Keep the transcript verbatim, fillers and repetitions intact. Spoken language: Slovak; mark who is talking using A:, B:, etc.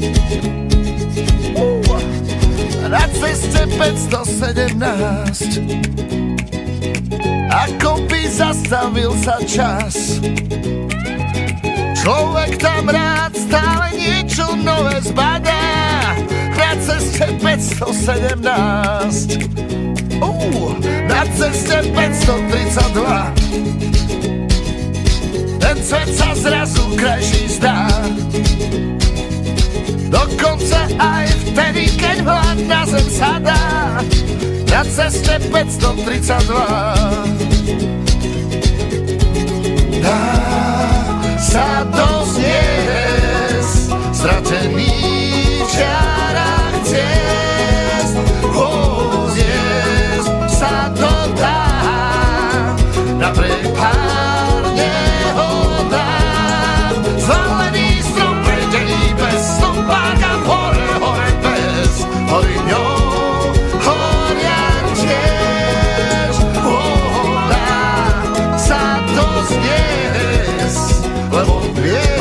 A: Na ceste päťsto sedemnásť ako by zastavil sa čas. Človek tam rád stále niečo nové zbadá. Na ceste päťsto sedemnásť uh, na ceste päťsto tridsaťdva ten svet sa zrazu krajší zdá. Dokonca aj vtedy, keď hlad na zem sadá. Na ceste päťsto tridsaťdva dá sa dozniesť stratený v čiarách ciest. Oh, zniesť sa to dá napriek pár nehodám. Zvalený strom predený bez stopáka hore, hore bez hory ňou. Lebo vie